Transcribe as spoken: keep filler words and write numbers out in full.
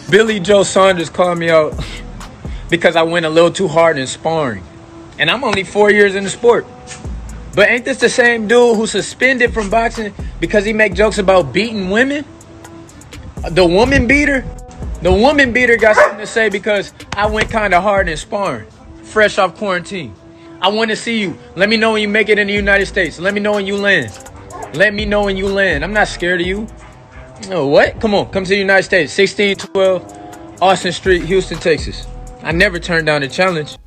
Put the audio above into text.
Billy Joe Saunders called me out because I went a little too hard in sparring. And I'm only four years in the sport. But ain't this the same dude who suspended from boxing because he make jokes about beating women? The woman beater? The woman beater got something to say because I went kind of hard in sparring, fresh off quarantine. I want to see you. Let me know when you make it in the United States. Let me know when you land. Let me know when you land. I'm not scared of you. No, what? Come on, come to the United States. sixteen twelve Austin Street, Houston, Texas. I never turned down a challenge.